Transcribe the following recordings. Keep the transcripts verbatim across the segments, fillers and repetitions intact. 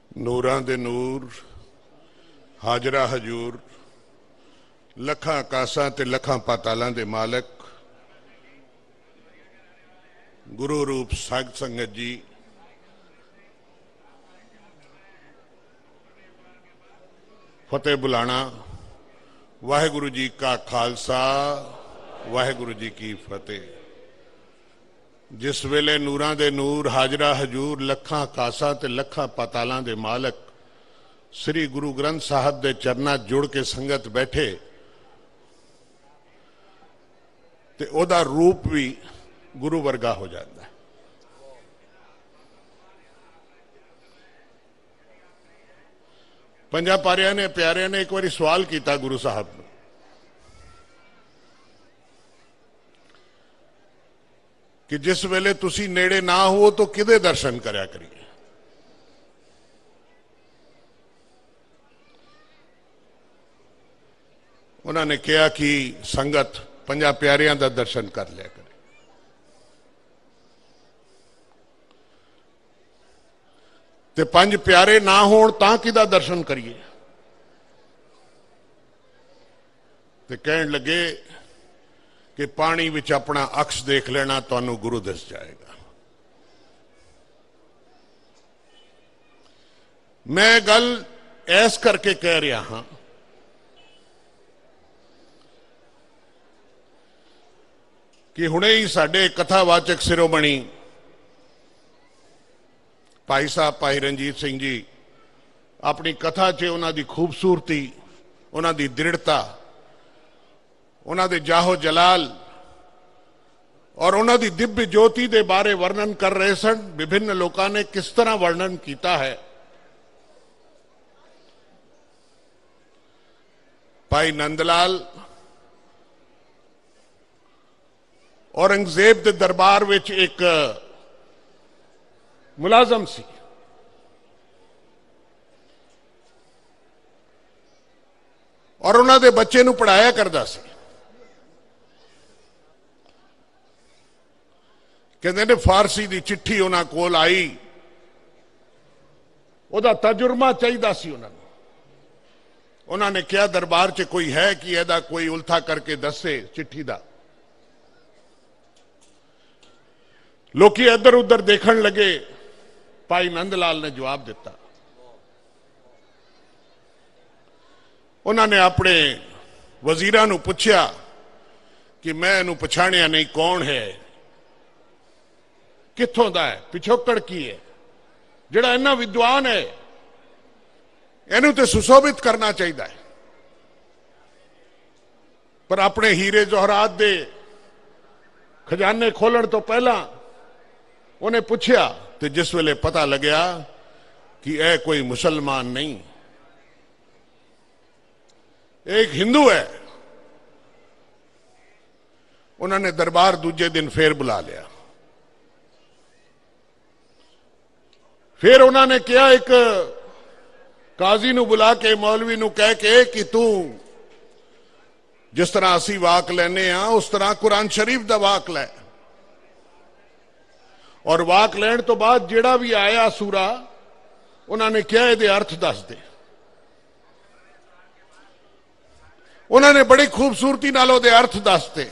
ਨੂਰਾਂ ਦੇ ਨੂਰ ਹਾਜ਼ਰਾ ਹਜੂਰ ਲੱਖਾਂ ਆਕਾਸ਼ਾਂ ਤੇ ਲੱਖਾਂ ਪਾਤਾਲਾਂ ਦੇ ਮਾਲਕ ਗੁਰੂ ਰੂਪ ਸਾਧ ਸੰਗਤ ਜੀ ਫਤਿਹ ਬੁਲਾਣਾ ਵਾਹਿਗੁਰੂ जी का खालसा वाहिगुरु जी की फतेह। जिस वेले नूरां दे नूर हाजरा हजूर लखां आकाशां ते लखां पातालां दे मालक श्री गुरु ग्रंथ साहब दे चरनां जुड़ के संगत बैठे ते ओदा रूप भी गुरु वर्गा हो जाता है। पंजा पारिया ने प्यारिया ने एक बार सवाल किया गुरु साहब ने कि जिस वेले तुसी नेड़े ना हो तो किदे दर्शन करया करिए। उन्होंने कहा कि संगत पंजा प्यारिया का दर्शन कर लिया करे। ते पंज प्यारे ना होण तां किदा दर्शन करिए। ते कहन लगे कि पानी विच अपना अक्स देख लेना तुहानू गुरु दस जाएगा। मैं गल ऐस करके कह रहा हां कि हुणे ही साडे कथावाचक शिरोमणी भाई साहब भाई रणजीत सिंह जी अपनी कथा च उन्हां दी खूबसूरती उन्हां दी दृढ़ता उन्हां दे जाहो जलाल और उन्हां दी दिव्य ज्योति दे बारे वर्णन कर रहे सन। विभिन्न लोगों ने किस तरह वर्णन किया है। भाई नंदलाल औरंगजेब दे दरबार विच एक मुलाजम सी। और उन्हां दे बच्चे नूं पढ़ाया करदा सी। कहते ने फारसी दी चिट्ठी उन्हां कोल आई, उहदा तजुर्मा चाहिदा सी उन्हां नूं। उन्हां ने कहा दरबार च कोई है कि इहदा कोई उल्था करके दसे चिट्ठी दा। लोकी इधर उधर देखण लगे। भाई नंदलाल ने जवाब दिता। उन्होंने अपने वजीरां नूं पुछया कि मैं इहनूं पछाणिया नहीं कौन है, कित्थों दा है, पिछोकड़ की है, जिहड़ा इन्ना विद्वान है इहनूं ते सुशोभित करना चाहिए है। पर अपने हीरे जवाहरात दे खजाने खोलण तो पहला उन्हें पूछया तो जिस वेले पता लग्या कि यह कोई मुसलमान नहीं, एक हिंदू है, उन्होंने दरबार दूजे दिन फिर बुला लिया। फिर उन्होंने कहा एक काजी नूं बुला के मौलवी नूं कह के कि तू जिस तरह असी वाक लैने आ उस तरह कुरान शरीफ दा वाक लै। और वाक लैण तो बाद जिहड़ा भी आया सूरा उन्होंने क्या ये अर्थ दस दे। उन्होंने बड़ी खूबसूरती नाल ओहदे अर्थ दसते।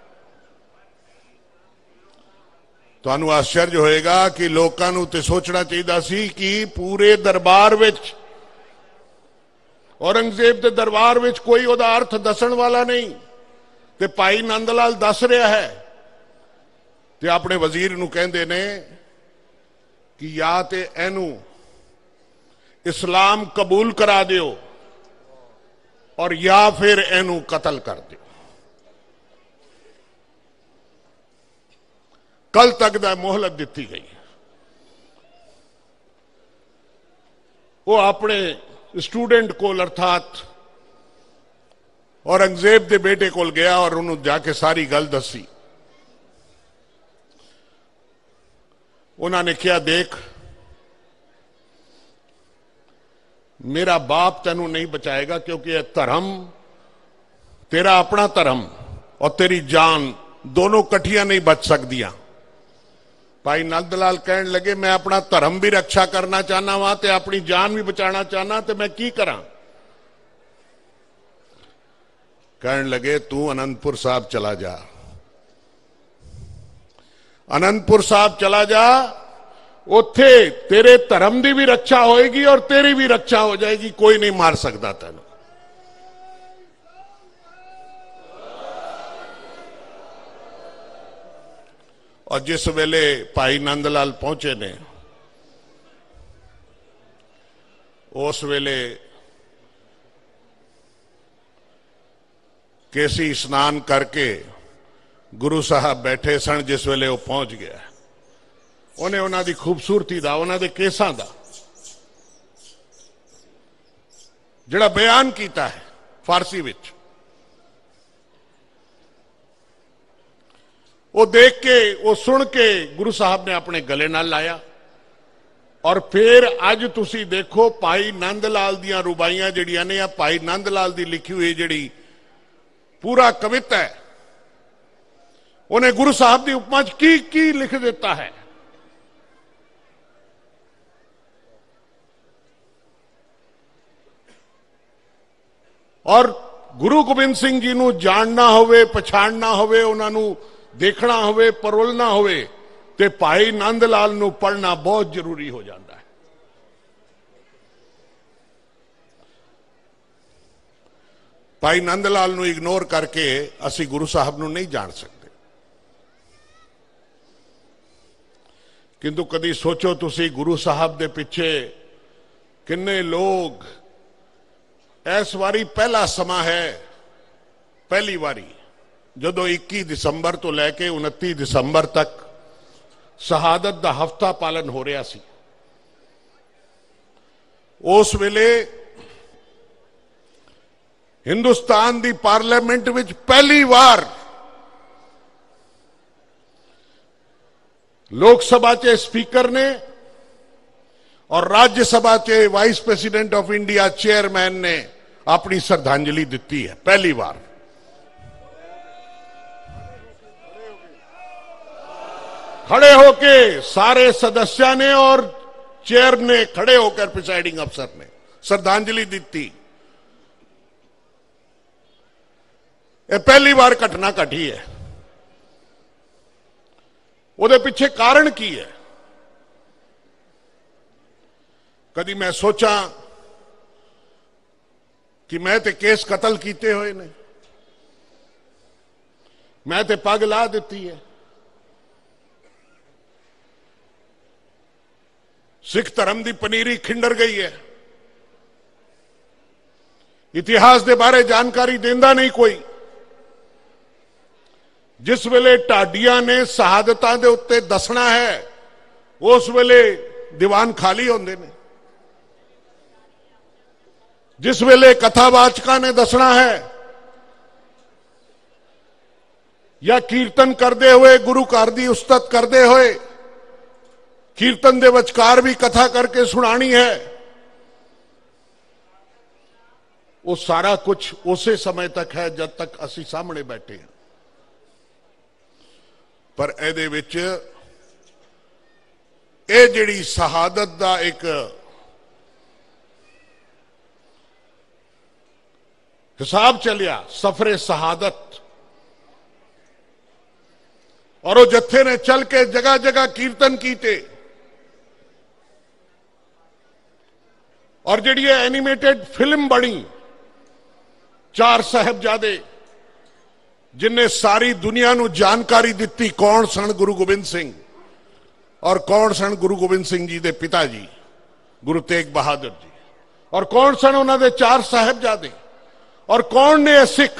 तुहानू आश्चर्य होएगा कि लोकां नू ते सोचना चाहिए सी कि पूरे दरबार विच औरंगजेब दे दरबार विच कोई ओहदा अर्थ दसण वाला नहीं ते भाई नंदलाल दस रहा है। ते अपने वजीर नूं कहंदे ने कि या ते इहनूं इस्लाम कबूल करा दिओ और या फिर इहनूं कतल कर दिओ। कल तक दा मोहलत दिती गई। वो अपने स्टूडेंट कोल अर्थात औरंगजेब दे बेटे कोल गया और उन्होंने जाके सारी गल दसी। उन्होंने क्या देख मेरा बाप तेनू नहीं बचाएगा क्योंकि यह धर्म तेरा अपना धर्म और तेरी जान दोनों कट्ठियां नहीं बच सकदियां। भाई नंद लाल कहन लगे मैं अपना धर्म भी रक्षा करना चाहना वा ते अपनी जान भी बचाना चाहना, तो मैं की करा? कहन लगे तू आनंदपुर साहब चला जा, आनंदपुर साहब चला जा, उत्थे तेरे धर्म की भी रक्षा होएगी और तेरी भी रक्षा हो जाएगी, कोई नहीं मार सकता तेन। और जिस वेले भाई नंद लाल पहुंचे ने, उस वेले केसी स्नान करके गुरु साहब बैठे सन। जिस वेले वो पहुंच गया, उन्हें उन्हां दी खूबसूरती दा, उन्हां दे केसां दा जिहड़ा बयान कीता है फारसी विच, वो देख के, वो सुन के गुरु साहब ने अपने गले नाल लाया। और फिर अज तुसी देखो भाई नंद लाल दियां रुबाइयां जिहड़ियां ने, या भाई नंद लाल दी लिखी हुई जिहड़ी पूरा कविता है, उन्हें गुरु साहब की उपमा च की की लिख देता है। और गुरु गोबिंद सिंह जी नूं जानना होवे, पछाणना होवे, उन्हां नूं देखना होवे, परोलना होवे, ते भाई नंद लाल नूं पढ़ना बहुत जरूरी हो जाता है। भाई नंद लाल नूं इग्नोर करके असी गुरु साहब नूं नहीं जान सकते। किंतु कदी सोचो तुसी, गुरु साहब दे पिछे किन्ने लोग, इस वारी पहला समा है, पहली वारी जदों इक्की दिसंबर तो लैके उनती दिसंबर तक शहादत दा हफ्ता पालन हो रहा सी। उस वेले हिंदुस्तान दी पार्लियामेंट विच पहली बार लोक सभा चे स्पीकर ने और राज्य सभा चे vice president of India chairman ने अपनी श्रद्धांजलि दी है, पहली बार। खड़े होके सारे सदस्य ने और चेयर ने खड़े होकर प्रिसाइडिंग अफसर ने श्रद्धांजलि दी। यह पहली बार घटना घटी है। उहदे पिछे कारण की है? कदी मैं सोचा कि मैं ते केस कतल कीते हुए ने, मैं ते पग ला दी है, सिख धर्म की पनीरी खिंडर गई है, इतिहास के बारे जानकारी देंदा नहीं कोई। जिस वेले ढाडिया ने शहादतां दे उत्ते दसना है, उस वेले दीवान खाली होंदे ने। जिस वेले कथावाचका ने दसना है या कीर्तन करते हुए गुरु घर की उस्तत करते हुए कीर्तन दे विचकार भी कथा करके सुनानी है, वो सारा कुछ उसे समय तक है जब तक असी सामने बैठे हैं। पर एदे विच ए जिहड़ी शहादत दा एक हिसाब चलिया, सफरे शहादत, और वो जत्थे ने चल के जगह जगह कीर्तन कीते, और जिहड़ी एनिमेटेड फिल्म बनी चार साहिबजादे, जिन्हें सारी दुनिया नूं जानकारी दी कौन सन गुरु गोबिंद सिंह और कौन सन गुरु गोबिंद सिंह जी दे पिता जी गुरु तेग बहादुर जी, और कौन सन उन्हां दे चार साहिबजादे, और कौन ने सिख।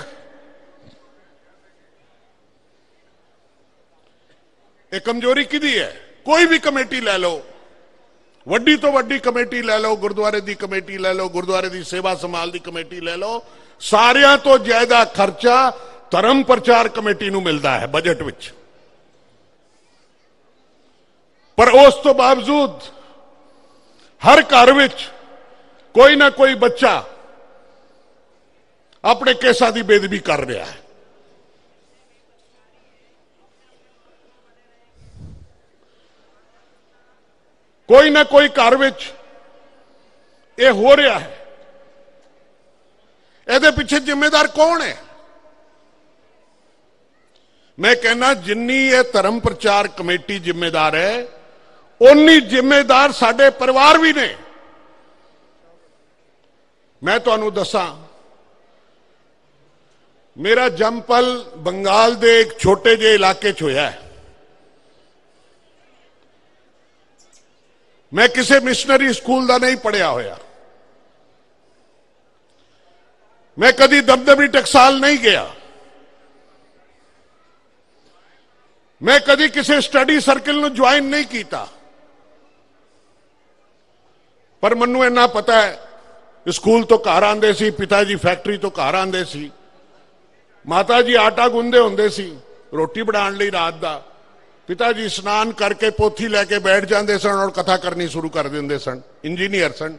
ये कमजोरी किदी है? कोई भी कमेटी ले लो, वड्डी तो वड्डी कमेटी ले लो, गुरुद्वारे की कमेटी ले लो, गुरुद्वारे की सेवा संभाल की कमेटी ले लो, सारियां तो ज्यादा खर्चा धर्म प्रचार कमेटी नूं मिलता है बजट विच। पर उस तो बावजूद हर घर विच कोई ना कोई बच्चा अपने केसां की बेदबी कर रहा है। कोई ना कोई घर विच ये हो रहा है। ਇਹਦੇ ਪਿੱਛੇ ਜ਼ਿੰਮੇਦਾਰ कौन है? मैं कहना जिन्नी ये धर्म प्रचार कमेटी जिम्मेदार है उन्नी जिम्मेदार साडे परिवार भी ने। मैं तुहानू दसा, मेरा जमपल बंगाल दे एक छोटे जे इलाके च होया है। मैं किसी मिशनरी स्कूल का नहीं पढ़िया होया, मैं कदी दमदमी टकसाल नहीं गया, मैं कदी किसी स्टडी सर्किल में ज्वाइन नहीं किया, पर मन्नू इन्ना पता है स्कूल तो घर आंदे सी, पिताजी फैक्ट्री तो घर आंदे सी, माता जी आटा गुंदे होंदे सी रोटी बनाने लई रात दा, पिताजी स्नान करके पोथी लैके बैठ जाते सन और कथा करनी शुरू कर देंदे सन। इंजीनियर सन,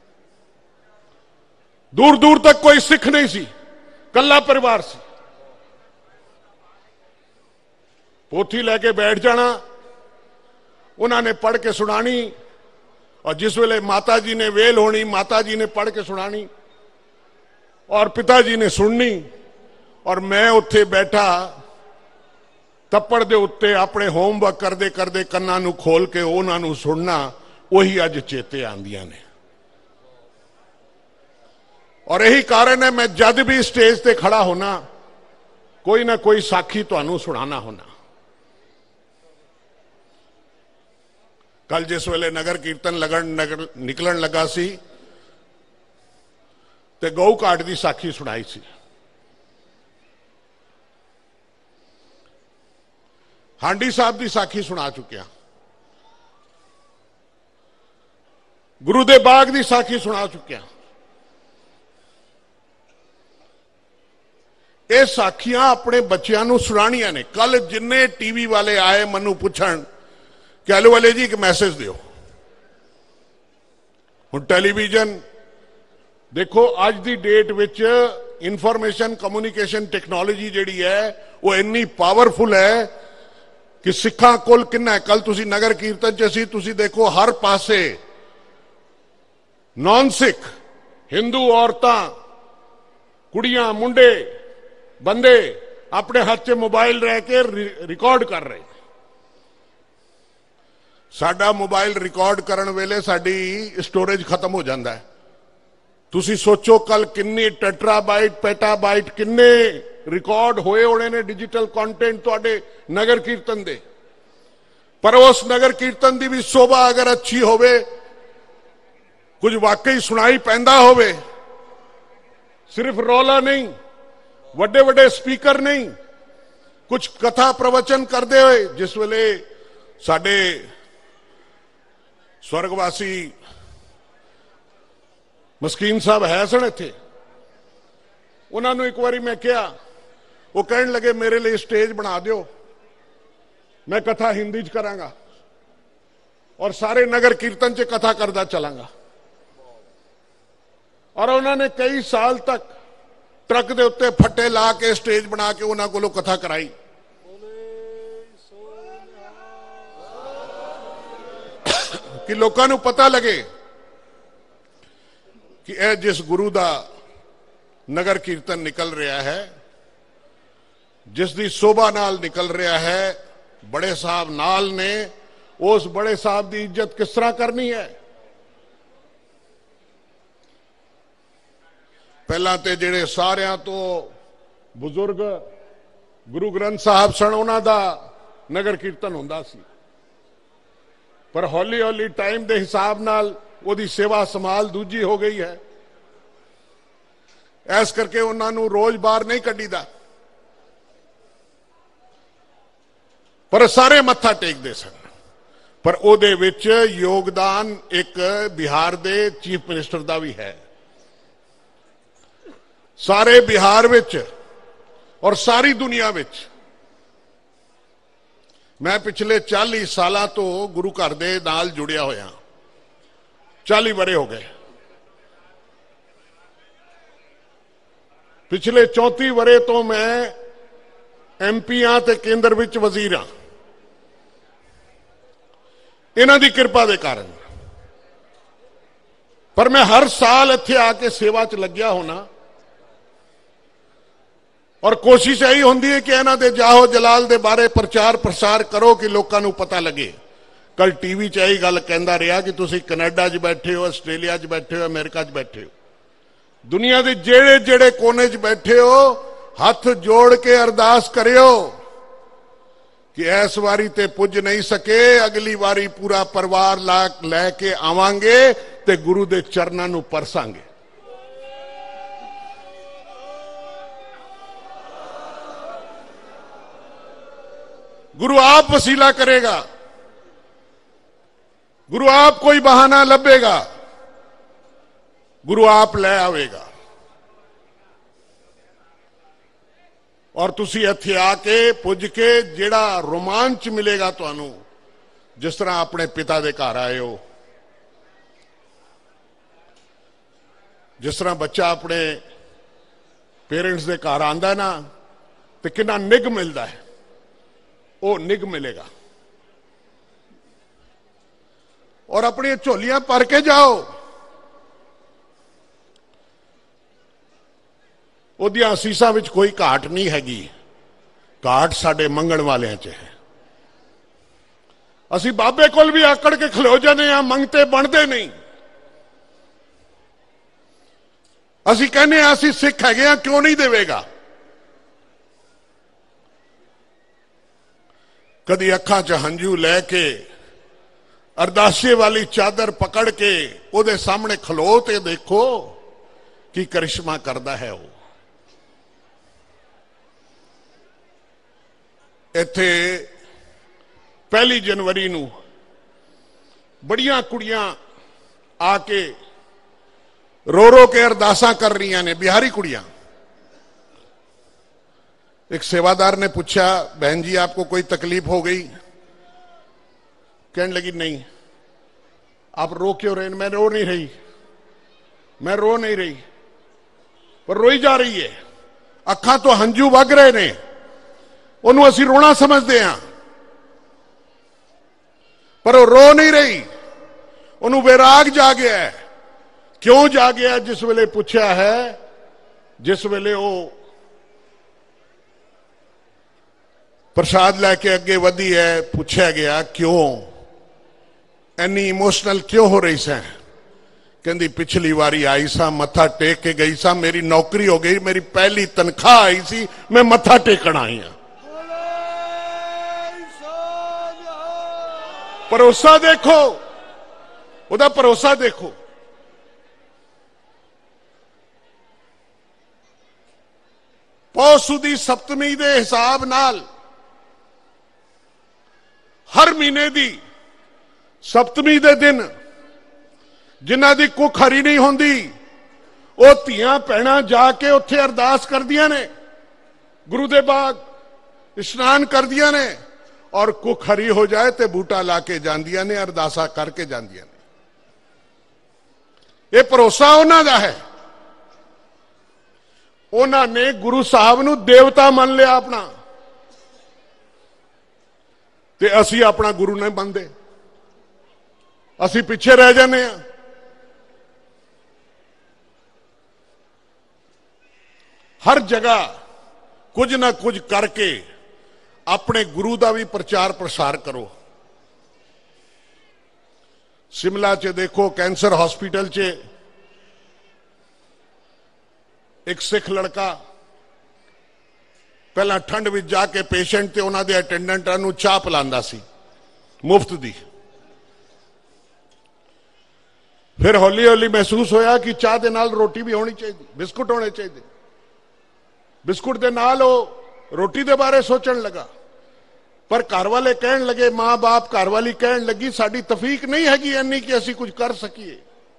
दूर दूर तक कोई सिख नहीं सी, कल्ला परिवार सी। पोथी लैके बैठ जाना, उन्होंने पढ़ के सुनानी, और जिस वेले माता जी ने वेल होनी माता जी ने पढ़ के सुनानी और पिताजी ने सुननी, और मैं उत्थे बैठा तप्पड़ दे उत्ते अपने होमवर्क करते करते कन्ना नू खोल के उन्होंने सुनना, वही अज चेते आंदियां ने। और यही कारण है मैं जद भी स्टेज ते खड़ा होना कोई ना कोई साखी तुहानू सुनाना होना। कल जिस वेले नगर कीर्तन लगन नगर निकलन लगा सी ते गऊ घाट की साखी सुनाई सी। हांडी साहब की साखी सुना चुकिया, गुरु दे बाग की साखी सुना चुकिया। ये साखियां अपने बच्चों को सुनानियां ने। कल जिन्ने टीवी वाले आए मनु पुछण कि आलू वाले जी एक मैसेज दियो, हुण टेलीविजन देखो अज की डेट विच इंफॉर्मेशन कम्युनिकेशन टेक्नोलॉजी जिहड़ी है वो इन्नी पावरफुल है कि सिखां कोल किन्ना है। कल तुसी नगर कीर्तन च सी, तुसी देखो हर पासे नॉन सिख हिंदू औरतां कुड़ियां मुंडे बंदे अपने हाथ च मोबाइल रह के रिकॉर्ड कर रहे। साडा मोबाइल रिकॉर्ड करन वेले साडी स्टोरेज खत्म हो जाता है। तुसी सोचो कल किन्नी टेट्राबाइट पेटाबाइट किन्ने रिकॉर्ड होए होने ने डिजिटल कंटेंट तुहाडे नगर कीर्तन दे। पर उस नगर कीर्तन की भी शोभा अगर अच्छी होवे, कुछ वाकई सुनाई पैंदा होवे, सिर्फ रौला नहीं, वड्डे वड्डे स्पीकर नहीं, कुछ कथा प्रवचन करते हुए जिस वेले साडे स्वर्गवासी मस्कीन साहब है सन इत्थे, उन्होंने एक बारी मैं कहा, वो कहन लगे मेरे लिए स्टेज बना दियो, मैं कथा हिंदी च करांगा और सारे नगर कीर्तन च कथा करदा चलांगा। और उन्होंने कई साल तक ट्रक के उत्ते फट्टे ला के स्टेज बना के उन्होंने कोलों कथा कराई। कि लोगों को पता लगे कि यह जिस गुरु का नगर कीर्तन निकल रहा है, जिसकी शोभा नाल निकल रहा है, बड़े साहब नाल ने, उस बड़े साहब की इज्जत किस तरह करनी है। पहला तो जेड़े सारियां तो बुजुर्ग गुरु ग्रंथ साहब सन, उन्हां दा नगर कीर्तन हुंदा सी, पर हौली हौली टाइम के हिसाब नाल ओदी सेवा संभाल दूजी हो गई है। इस करके उन्होंने रोज बाहर नहीं कढ़ीदा, पर सारे मत्था टेकदे सन। पर ओदे विच योगदान एक बिहार दे चीफ मिनिस्टर का भी है। सारे बिहार विच और सारी दुनिया विच मैं पिछले चालीस साल तो गुरु घर दे नाल जुड़िया होया, चालीस वरे हो गए। पिछले चौंती वरे तो मैं एम पी हाँ ते केंद्र विच वजीर हाँ। इन्हां दी किरपा दे कारण। पर मैं हर साल इत्थे आके सेवा च लग्या होना और कोशिश यही होंदी है कि इन्हां दे जाहो जलाल दे बारे प्रचार प्रसार करो कि लोकां नूं पता लगे। कल टीवी च यही गल कहंदा रहा कि तुसीं कनाडा च बैठे हो, आस्ट्रेलिया च बैठे हो, अमेरिका च बैठे हो, दुनिया के जेड़े जेड़े कोने च बैठे हो, हथ जोड़ के अरदास करियो कि इस वारी ते पुज नहीं सके, अगली वारी पूरा परिवार ला लैके आवांगे ते गुरु दे चरनां नूं परसांगे। गुरु आप वसीला करेगा, गुरु आप कोई बहाना लभेगा, गुरु आप लै आवेगा। और तुसी इत्थे आके पुज के जिहड़ा रोमांच मिलेगा तुहानू, जिस तरह अपने पिता दे घर आए हो, जिस तरह बच्चा अपने पेरेंट्स दे घर आंदा ना तो कितना निग मिलता है, वो निग मिलेगा। और अपनी झोलियां भर के जाओ, उहदियां असीसां विच कोई घाट नहीं हैगी, घाट साडे मंगण वालियां च है। असी बाबे कोल भी आकड़ के खलो जाने आ, मंगते बनते नहीं। असी कहने असी सिख है, क्यों नहीं देवेगा। कदी अखां च हंझू लैके अरदासे वाली चादर पकड़ के उहदे सामने खलो ते देखो कि करिश्मा करदा है। वो इत्थे पहली जनवरी नूं बड़ियां कुड़ियां आके रो रो के अरदासां कर रही ने, बिहारी कुड़ियां। एक सेवादार ने पूछा, बहन जी आपको कोई तकलीफ हो गई? कहने लगी नहीं। आप रो क्यों रहे? मैं रो नहीं रही, मैं रो नहीं रही, पर रोई जा रही है। अखां तो हंझू वग रहे ने, उन्होंने असी रोना समझते हैं, पर वो रो नहीं रही। उन्होंने वैराग जा गया है। क्यों जा गया? जिस वेले पूछा है, जिस वेले वो प्रसाद लैके अगे वधी है, पूछा गया क्यों इन्नी इमोशनल क्यों हो रही सा? कहती पिछली बारी आई सा, मत्था टेक के गई सा, मेरी नौकरी हो गई, मेरी पहली तनख्वाह आई सी, मैं मत्था टेकण आई हाँ। भरोसा देखो, उहदा भरोसा देखो। पौष सुदी सप्तमी दे हिसाब नाल हर महीने दी सप्तमी दे दिन जिन्हां दी कुख हरी नहीं होंदी, वो धीआं भैणां जाके उत्थे अरदास करदियां ने, गुरु दे बाग इशनान करदियां ने, और कुख हरी हो जाए तो बूटा ला के जांदियां ने, अरदासा करके जांदियां ने। ये भरोसा उन्हां दा है। उन्होंने गुरु साहब नू देवता मान लिया अपना, ते असी अपना गुरु नहीं मनते, असी पिछे रह जाने। हर जगह कुछ ना कुछ करके अपने गुरु का भी प्रचार प्रसार करो। शिमला च देखो, कैंसर हॉस्पिटल च एक सिख लड़का पहला ठंड में जाके पेशेंट ते उन्हां दे अटेंडेंटां नूं चाह पिलांदा सी मुफ्त दी। फिर हौली हौली महसूस होया कि चाह दे नाल रोटी भी होनी चाहिए, बिस्कुट होने चाहिए। बिस्कुट दे नाल वो रोटी दे बारे सोचण लगा। पर घर वाले कहण लगे, मां बाप घर वाली कहण लगी, साडी तफीक नहीं हैगी इन्नी कि असीं कुछ कर सकीए।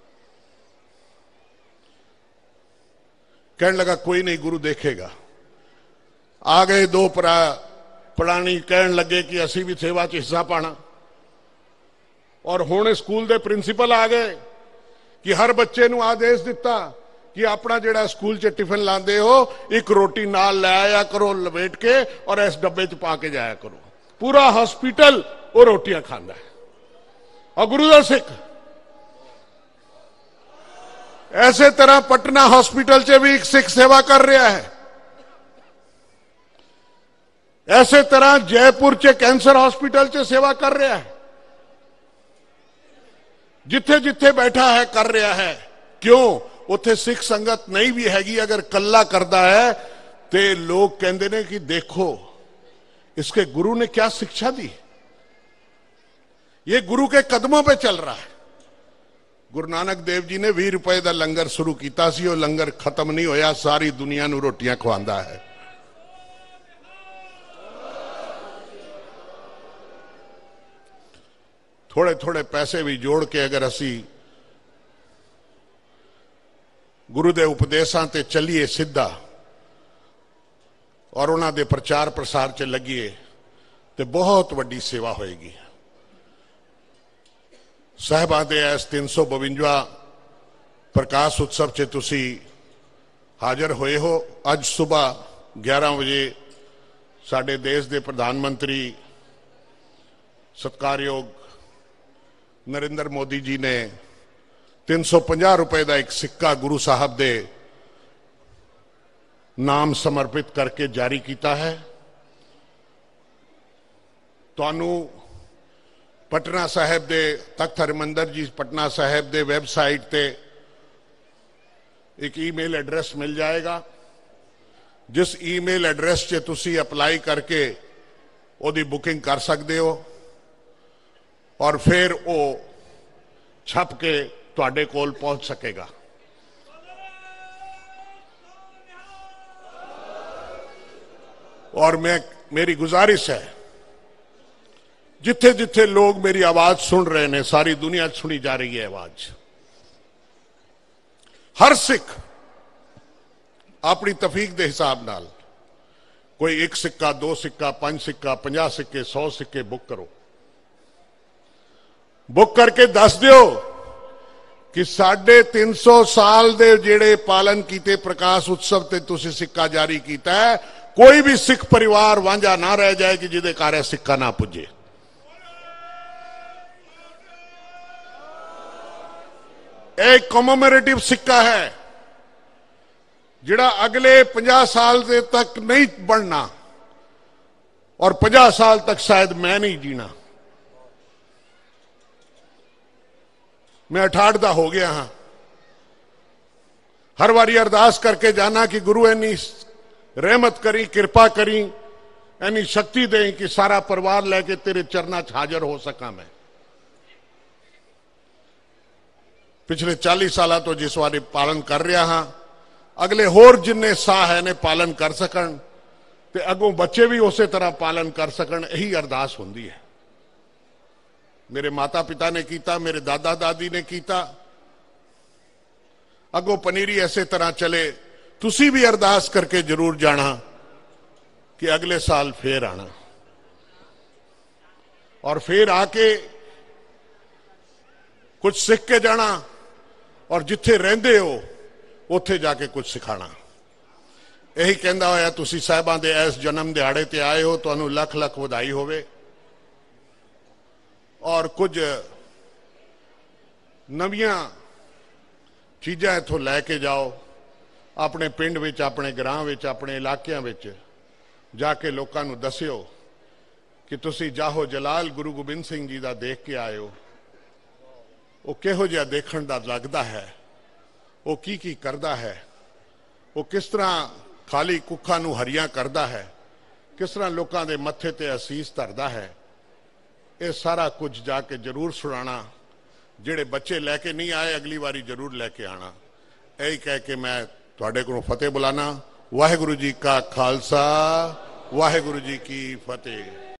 कहने लगा कोई नहीं, गुरु देखेगा। आ गए दो भरा पढ़ानी, कहन लगे कि असी भी सेवा च हिस्सा पाना। और हुण स्कूल दे प्रिंसीपल आ गए कि हर बच्चे नूं आदेश दिता कि अपना जिहड़ा स्कूल च टिफिन लांदे हो, एक रोटी नाल लै आया करो लपेट के, और इस डब्बे च पा के जाया करो। पूरा हॉस्पिटल वो रोटियां खांदा है। और गुरु का सिख। ऐसे तरह पटना हॉस्पिटल च भी एक सिख सेवा कर रहा है। ऐसे तरह जयपुर च कैंसर हॉस्पिटल च सेवा कर रहा है। जिथे जिथे बैठा है कर रहा है। क्यों? उथे सिख संगत नहीं भी हैगी। अगर कल्ला करता है तो लोग कहते ने कि देखो इसके गुरु ने क्या शिक्षा दी, ये गुरु के कदमों पे चल रहा है। गुरु नानक देव जी ने बीस रुपए का लंगर शुरू किया सी, वो लंगर खत्म नहीं होया, सारी दुनिया नूं रोटियां खवांदा है। थोड़े थोड़े पैसे भी जोड़ के अगर असी गुरु दे उपदेशां ते चलीए सीधा और उन्हां दे प्रचार प्रसार च लगिए तो बहुत वड्डी सेवा होएगी। साहिबां दे इस तीन सौ बवंजा प्रकाश उत्सव च तुसी हाजिर होए हो। अज सुबह ग्यारह बजे साडे देश के प्रधानमंत्री सत्कारयोग नरेंद्र मोदी जी ने तीन सौ पचास रुपए का एक सिक्का गुरु साहब दे नाम समर्पित करके जारी किया है। तुहानू पटना साहब दे तख्त हरमंदर जी पटना साहब दे वैबसाइट ते एक ईमेल एड्रेस मिल जाएगा, जिस ईमेल एड्रेस से तुसी अप्लाई करके ओदी बुकिंग कर सकते हो और फिर वो छप के तुहाडे कोल पहुंच सकेगा। और मैं मेरी गुजारिश है, जिथे जिथे लोग मेरी आवाज सुन रहे हैं, सारी दुनिया सुनी जा रही है आवाज, हर सिख अपनी तफीक के हिसाब नाल कोई एक सिक्का, दो सिक्का, पांच सिक्का, पंजा सिक्के, सौ सिक्के बुक करो। बुक करके दस दियो कि साढ़े तीन सौ साल दे जेड़े पालन किए प्रकाश उत्सव ते तुसी सिक्का जारी किया है, कोई भी सिख परिवार वांझा ना रह जाए कि जिदे घर सिक्का ना पुजे। एक कॉमोमेरेटिव सिक्का है जिहड़ा अगले पचास साल दे तक नहीं बनना और पचास साल तक शायद मैं नहीं जीना। मैं अठाठ दा हो गया हाँ। हर बारी अरदास करके जाना कि गुरु इन्नी रहमत करी, कृपा करी, इन्नी शक्ति दें कि सारा परिवार लेके तेरे चरणा च हाजिर हो सका। मैं पिछले चालीस साल तो जिस बारे पालन कर रहा हाँ, अगले होर जिन्ने साह है ने पालन कर सकन ते अगों बच्चे भी उस तरह पालन कर सकन, यही अरदास होंदी है। मेरे माता पिता ने किया, मेरे दादा दादी ने किया, अगों पनीरी ऐसे तरह चले। तुसी भी अरदास करके जरूर जाना कि अगले साल फिर आना और फिर आके कुछ सीख के जाना और जिथे रहंदे हो उत्थे जाके कुछ सिखाना। यही कहंदा होया तुसी साहिबां दे इस जन्म दिहाड़े ते आए हो, तुहानू लख लख वधाई होवे और कुछ नवीं चीज़ां इथों लैके जाओ। अपने पिंड विच, अपने ग्रां विच, अपने इलाकिਆਂ विच जाके लोकां नू दस्सिओ कि तुसी जाहो जलाल गुरु गोबिंद सिंह जी दा देख के आए हो। वो किहो जिहा देखण दा लगदा है, वो की की करदा है, वो किस तरह खाली कुखा नू हरियां करदा है, किस तरह लोकां दे मत्थे ते असीस धरदा है। ये सारा कुछ जाके जरूर सुनाना। जिहड़े बच्चे लैके नहीं आए अगली बारी जरूर लैके आना। यही कह के मैं तुहाडे कोलों फतेह बुलाना। वाहिगुरु जी का खालसा, वाहिगुरु जी की फतेह।